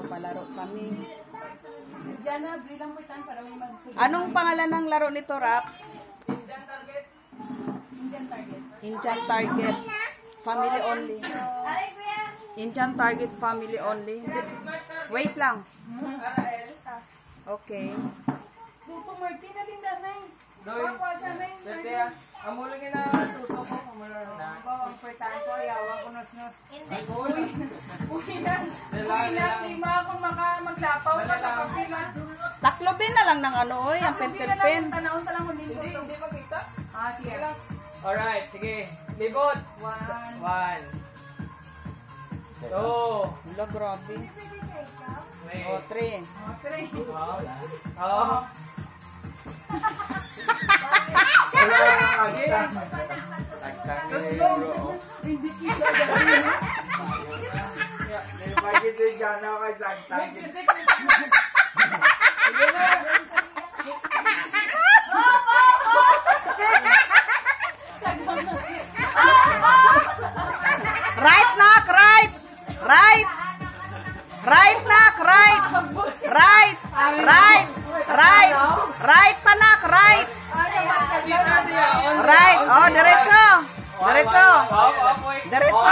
Palaro kami. Jana, bili lang mo tan para may magsulit. Anong pangalan ng laro nito, Rap? Indian Target. Indian Target. Indian Target. Family only. Aray, kuya. Indian Target family only. Wait lang. Arael. Okay. Bupo Martin, alinda na eh. Doy. Bakwa siya na eh. Sete ah. Amulong na tuso ko. Amulong na. Ang pertaan ko, yawa ko nos-nos. Uy. Uwi na, lima akong maglapaw ka sa kapila. Taklobin na lang ng ano, oy, ang pentelpen. Tanaon ta lang ulit ko. Hindi magkita. Sige. Alright, sige. Libot. 1. 2. Wala, grabe. O, 3. Oh. Hindi kita. Right, nak, right. Right. Right, nak, right. Right. Right. Right. Right pa, nak, right. Right. Oh, diretso. Diretso. Diretso.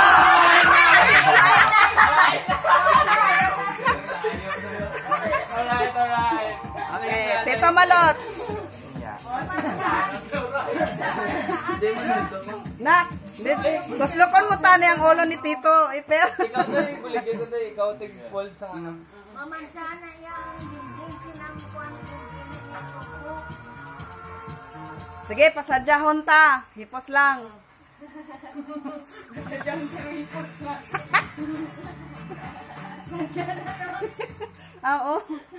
Alright. Okay, Tito Malot. Nak, tuslokon mo tani ang ulo ni Tito. Iper. Ikaw doy, buligay ko doy. Ikaw tig-fold sa ano. Mama, sana yung dinding sinampuan kong pinito. Sige, pasadyahon ta. Hipos lang. Sadyang hipos na. Oo.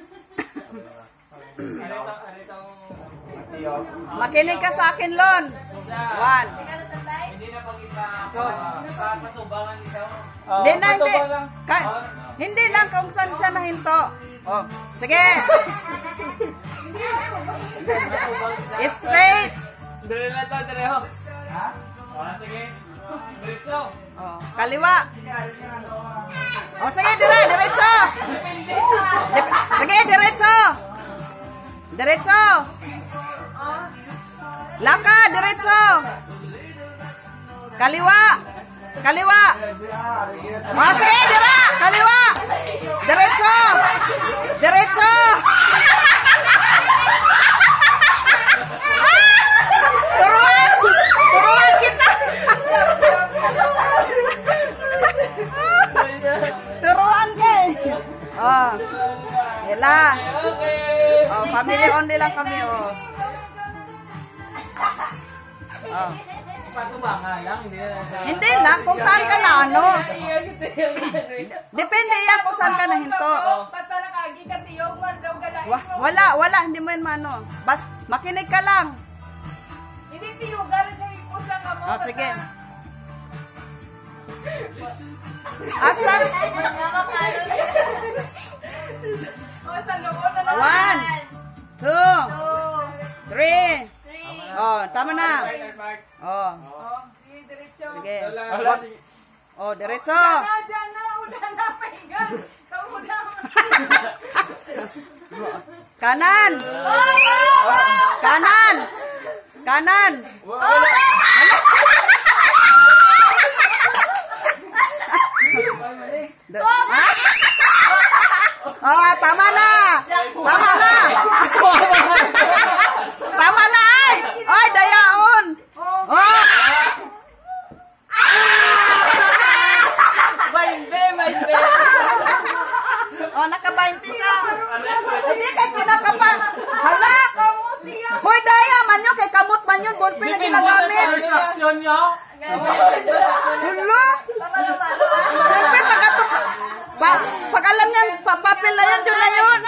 Aritang Makinig ka sa akin, Lon. 1. hindi na patubangan isa. Hindi na, hindi. Hindi lang kung saan siya nahinto. Oh, sige. Straight. Dire na to, dire ho. Ha? Sige. Diretso. Oh, kaliwa. Oh, sige, diretso. Sige, diretso. Diretso. Laka, diretso. Kaliwa. Kaliwa. Oh, sige, dira. Kaliwa. Diretso. Diretso. Turuan. Turuan kita. Turuan ke. Oh. Hila. Oh, family only lang kami, oh. Oh. Patubangan lang, hindi na sa... Hindi lang kung saan ka na ano. Depende yan kung saan ka na hinto. Basta nakagi ka tiyog, daw galain mo. Wala, hindi mo yan mano. Bas, makinig ka lang. Hindi tiyog, galing sa hipos lang ka mo. Oh, sige. Hasta. Sa loob na lang. 1, 2, 3. Oh, tama na. Oh. Sige, diretso. Sige. Oh, diretso. Diyan na, udah na, pahinga. Kamuda. Kanan. Kanan. Kanan. Oh, tama na. Tama na. Tama na ay. Ay, dayaon. Oh. Mainte. Oh, naka-20 siya. Hindi kay kinakapa. Hala. Hoy, daya man yun. Kay kamot man yun. Ballpen na ginagamit. Instruction nyo. Hulo. Siyempre, pag alam niya, papapil na yun, yun na yun.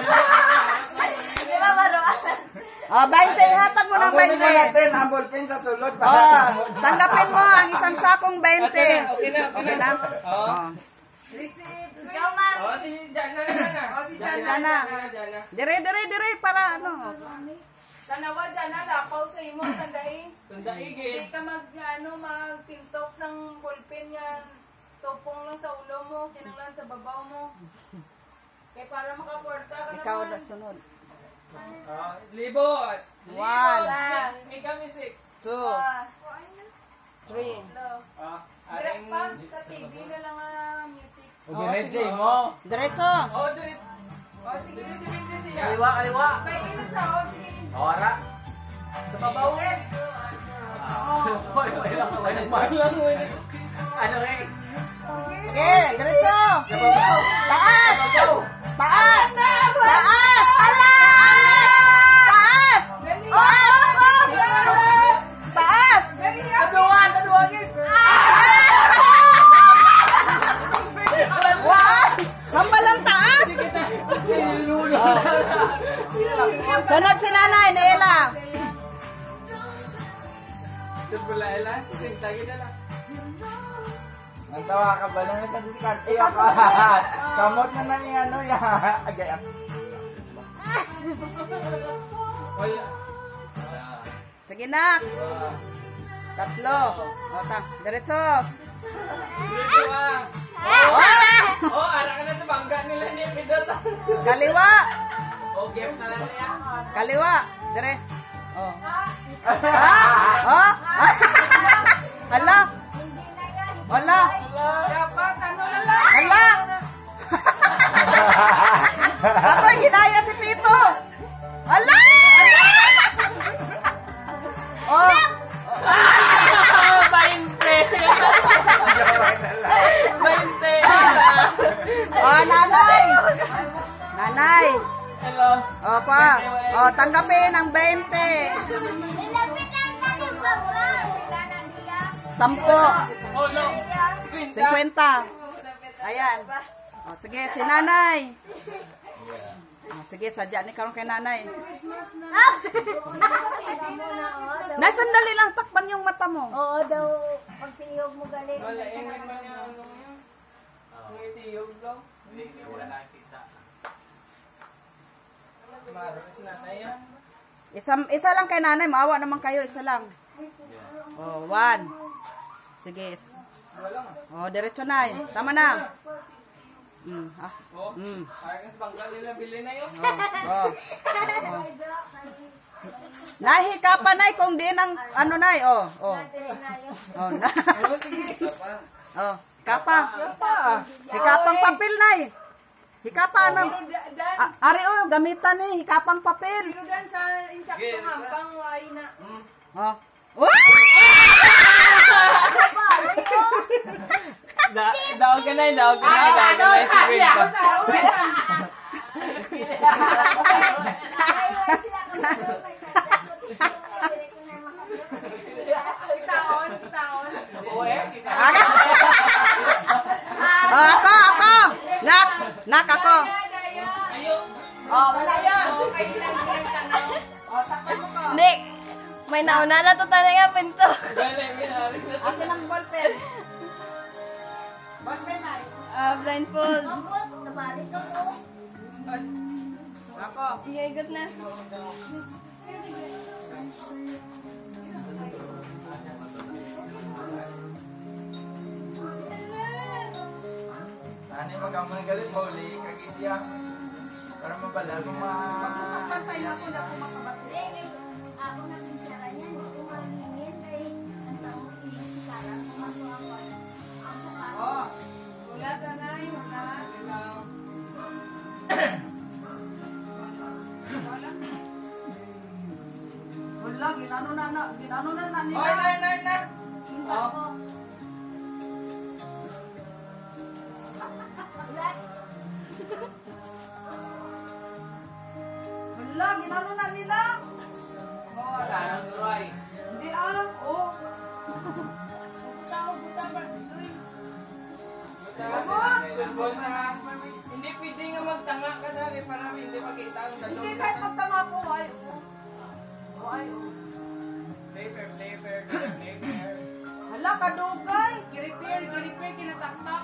Oh, 20. Hatag mo ng 20. natin ang ballpen sa sulod. Oh, tanggapin mo ang isang sakong 20. Okay na. Okay na? Oh. Receive. Oh, si Jana na. Si Jana. Dire, para ano. Tanawa dyan na, lapaw sa imo, sandai. Tandai, Hindi ka magpintok sang ballpen yan. Tupong lang sa ulo mo, kinanglan sa babaw mo. Kaya para makakwarta ka Ikaw naman. na sunod. Libot. 1, May music. 2, 3. Direct pa sa TV na lang ang music. Diretso mo. Diretso. Oh, diretso. O, sige. Depende siya. Kaliwa. Kaya ilan sa o, sige. Ora. Sa babawin. Ano eh? Sige, diretso. Taas. Taas. Taas. Taas. Dali. Taas. Dali ah. Wow! Hambal ang taas. Sunod si Nanay, Nela. Sabulaila. Sintagi na lang. Ang tawa ka ba lang sa discard? Ikaw sunod. Kamot na nang ano ya. Agay. Wala. Sige na. 3. Diretso. Diretso ah. Oh, ara ka na sa bangga nila ni Pidot. Kaliwa. O, game na lang niya. Kaliwa. Dire. Oh. Oh. Hala. Wala. Dapat, ano na lang. Hala. Ako yung ginaya si Tito. Hala. Oh. 20. Oh, Nanay. Nanay. Hello. O pa. O, tanggapin ang 20. Nilapit ang tanong baba. Sila na nila. 10. Oh, no. 50. Ayan. O, sige, si Nanay. O, sige, sadya ni karon kay Nanay. Nay, sandali lang, takpan yung mata mo. Oo daw, pag tiyog mo galing. Wala, ingin man niya ano yun. Ngitiyog daw. Hindi wala nakikita. Maro si nanay yan. Isa lang kay Nanay, maawa naman kayo, isa lang. O, 1. Sige. Wala nga. O, diretso na. Tama na. Oh, ayos banggal nila bili na yun. O. Nay, hikapan Nay kung di ng ano Nay. O, o. O, na. Oh, sige. O, hikapa. Hikapang papel Nay. Hikapa ano. Dan, Ari o, gamitan ni hikapang papel. pero dan sa insakto hampang ay na. O. Uy! Daog ka na, daog ka na, daog ka na si Gwenta. Kitaon. Ako. Nak ako. Daya. Oh, wala yan. Kayo lang tanaw. Oh, takpan mo ko. Nick, may nauna na to tanay nga pinto. Gala, ginari na. Akin ang ballpen. Ballpen Nay. Blindfold. Nabalik ako. Ako. Iyagot na. Ani magamo ng galit Pauli kagidya. Para mabalal mo Pagpantay ako na kung makabati. Ako na pinsara niya, hindi ko malingin kay ang taong iyo si Kara. Kumato ako. Ang sapat. Oh. Wala tanay, wala. Wala, ginano na nila. Oy, na. Ako. Wala, ginano na nila. Wala nang tuloy. Hindi oh. Buta ba? Uy. Sulbol na. Hindi pwede nga magtanga ka dali para hindi makita ang Hindi dalong. kahit magtanga ko, ay. Oh, ay. Flavor. Hala, kadugay. Gi-repair, kinataktak.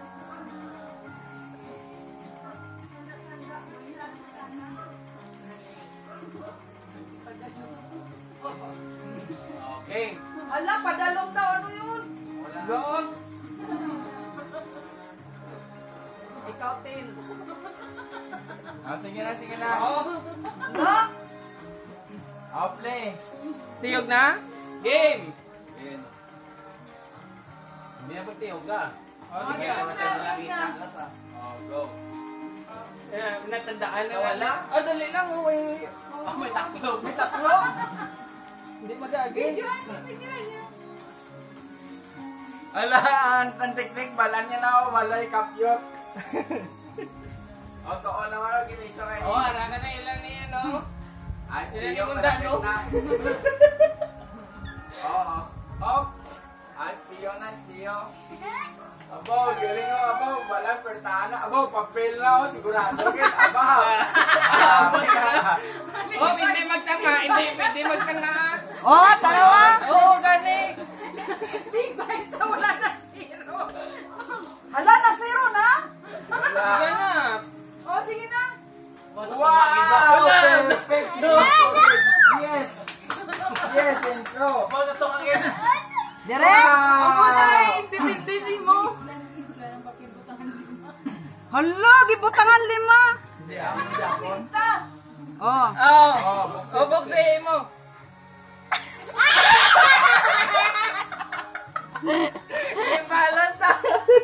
Okay. Hala, padalong daw. Ano yun? Doon. Ikaw, Tin. Oh, sige na, sige na. No? Oh, play. Tiyog na? Game! Yun. Hindi na pagtiyog ka. Oh, sige. Game na, Masaya game na. nakita. Oh, go. Natandaan na Sa wala? Oh, dali lang. Uy. Oh, may taklo. May taklo. Hindi magagi. Videoan niyo. Ala, ang teknik, balan niya na ako, balay, kapyot. O, too naman ako, ginisa kayo. Oh, ara ka na ilan niya, no? Ay, Sila spiyo, ni Munda, malapit no? na. Oo. Hop. Ay, spiyo na, spiyo. Abo, galing mo, abo, balan, pertana. Abo, papel na ako, sigurado. Aba. Oh, hindi magtanga. Hindi magtanga. Oh, dalawa. Oo, gani. Big Bites na wala na zero. Hala, na zero na? Wala. Sige na. Oh, sige na. Wow! Perfect! Yes! Yes, intro! Boss, ito ang ina. Direk? Hindi mo. Hala, gibutangan 5. Hindi ako ng Japon. Oh. Oh. Oh, Oh, buksin mo. May balance ah.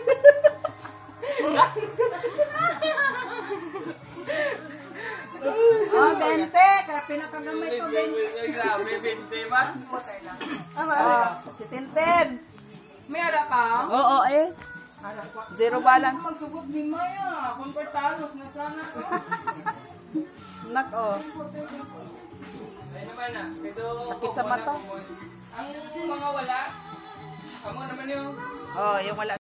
Oh, 20. Kaya pinakagamay ko, 20. Grabe, 20 ba? Oh, si Tintin. May ara pa? Oo, eh. Zero balance. Pagsugot ni Maya. Komportalos na sana. Nak, oh. Ay naman ah. Ito, Sakit sa mata. Ang mga wala, amo naman yung Oh, yung wala.